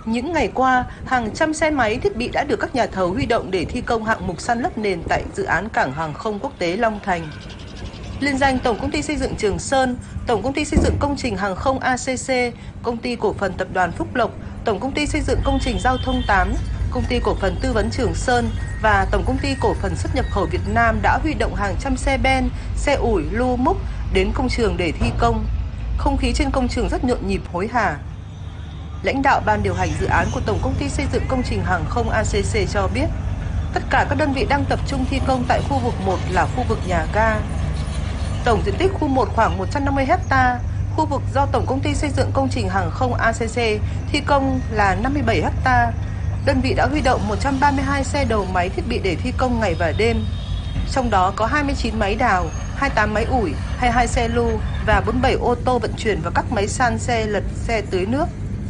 Những ngày qua, hàng trăm xe máy thiết bị đã được các nhà thầu huy động để thi công hạng mục san lấp nền tại dự án cảng hàng không quốc tế Long Thành. Liên danh Tổng công ty xây dựng Trường Sơn, Tổng công ty xây dựng công trình hàng không ACC, Công ty cổ phần tập đoàn Phúc Lộc, Tổng công ty xây dựng công trình giao thông 8, Công ty cổ phần tư vấn Trường Sơn và Tổng công ty cổ phần xuất nhập khẩu Việt Nam đã huy động hàng trăm xe ben, xe ủi, lu múc đến công trường để thi công. Không khí trên công trường rất nhộn nhịp hối hả. Lãnh đạo ban điều hành dự án của Tổng công ty xây dựng công trình hàng không ACC cho biết, tất cả các đơn vị đang tập trung thi công tại khu vực 1 là khu vực nhà ga. Tổng diện tích khu 1 khoảng 150 ha, khu vực do Tổng công ty xây dựng công trình hàng không ACC thi công là 57 ha. Đơn vị đã huy động 132 xe đầu máy thiết bị để thi công ngày và đêm. Trong đó có 29 máy đào, 28 máy ủi, 22 xe lu và 47 ô tô vận chuyển và các máy san xe lật xe tưới nước.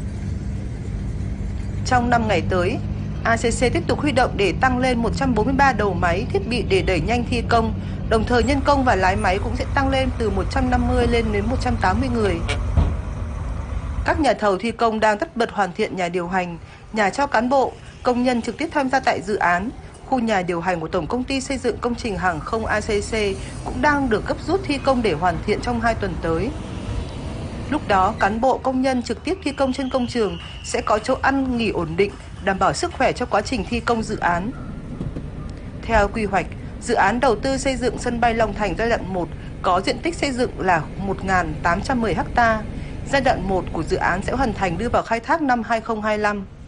Trong 5 ngày tới, ACC tiếp tục huy động để tăng lên 143 đầu máy thiết bị để đẩy nhanh thi công, đồng thời nhân công và lái máy cũng sẽ tăng lên từ 150 lên đến 180 người. Các nhà thầu thi công đang tất bật hoàn thiện nhà điều hành, nhà cho cán bộ, công nhân trực tiếp tham gia tại dự án. Khu nhà điều hành của Tổng công ty xây dựng công trình hàng không ACC cũng đang được gấp rút thi công để hoàn thiện trong 2 tuần tới. Lúc đó, cán bộ công nhân trực tiếp thi công trên công trường sẽ có chỗ ăn nghỉ ổn định, đảm bảo sức khỏe cho quá trình thi công dự án. Theo quy hoạch, dự án đầu tư xây dựng sân bay Long Thành giai đoạn 1 có diện tích xây dựng là 1.810 ha. Giai đoạn 1 của dự án sẽ hoàn thành đưa vào khai thác năm 2025.